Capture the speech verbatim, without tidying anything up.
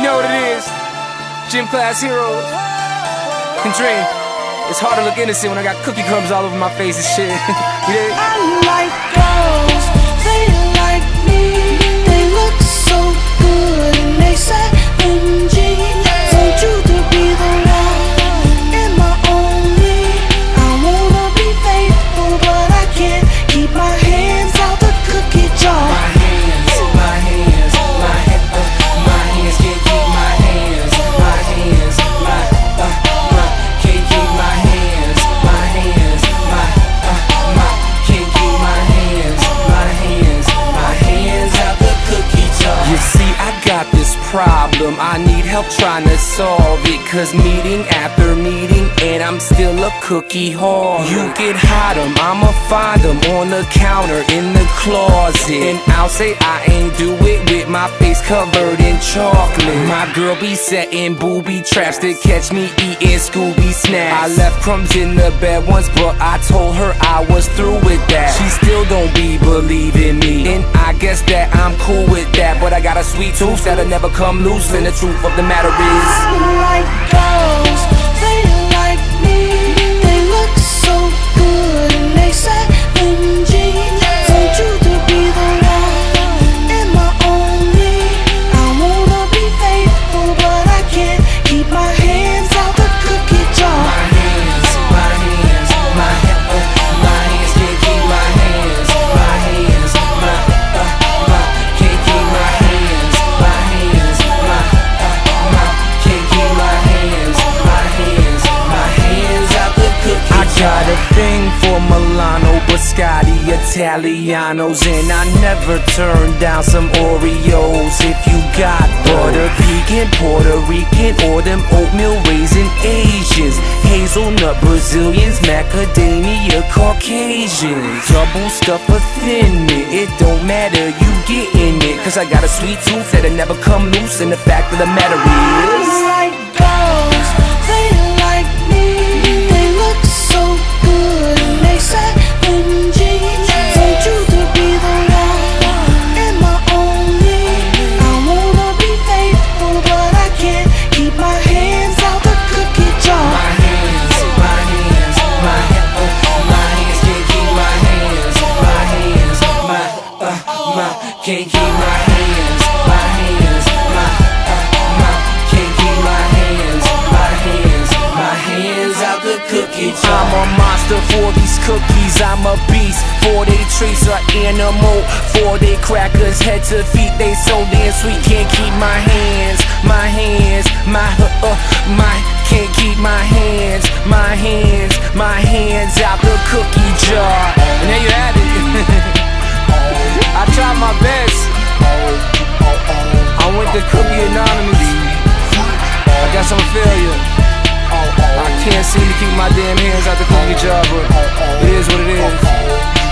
know what it is. Gym class heroes. And Dream, it's hard to look innocent when I got cookie crumbs all over my face and shit. You dig? I like girls, they like me. They look so good and they say M G. Want you to be the one and my only. I wanna be faithful, but I can't keep my hands out the cookie jar. My hands, my hands, my hands, uh, my hands can't keep my hands. My hands, my, uh, my, can't keep my hands. My hands, my, uh, my, can't keep my hands. My hands, my hands out the cookie jar. You see, I got this problem, I need help trying to solve it. Cause meeting after meeting and I'm still a cookie whore. You can hide them, I'ma find them on the counter in the closet. And I'll say I ain't do it with my face covered in chocolate. My girl be setting booby traps to catch me eating Scooby snacks. I left crumbs in the bed once, but I told her I was through with that. She still don't be believing me, and I guess that I'm cool with that. But I got a sweet tooth that'll never come loose, and the truth of the matter is I like girls, they like me. They look so good and they say M G. Want you to be the one and my only. I wanna be faithful, but I can't keep my hands out the cookie jar. My hands, my hands, my hands, uh, my hands can't keep my hands. My hands, my, uh, my, can't keep my hands. My hands, my, uh, my, can't keep my hands. My hands, my hands out the cookie jar. I got a thing for Milano, Biscotti, Italianos, and I never turn down some Oreos. If you got butter pecan, Puerto Rican, or them oatmeal raisin Asians, hazelnut Brazilians, macadamia Caucasians, double stuff a thin mint, it don't matter, you getting it. Cause I got a sweet tooth that'll never come loose, and the fact of the matter is I like girls, they like me. They look so good and they say M G. Want you to be the one and my only. I wanna be faithful, but I can't keep my hands out the cookie jar. My hands, my hands, my hands, uh, my hands can't keep my hands. My hands, my, uh, my, can't keep my hands. My hands, my, uh, my, can't keep my hands. My hands, my hands out the cookie jar. I'm a monster for these cookies, I'm a beast. For they trees are animal, for they crackers head to feet, they so damn sweet. Can't keep my hands, my hands, my, uh, uh, my, can't keep my hands. My hands, my hands out the cookie jar. And there you have it. I tried my best. I went to Cookie Anonymous. I got some failure. I can't seem to keep my damn hands out the cookie jar, but it is what it is.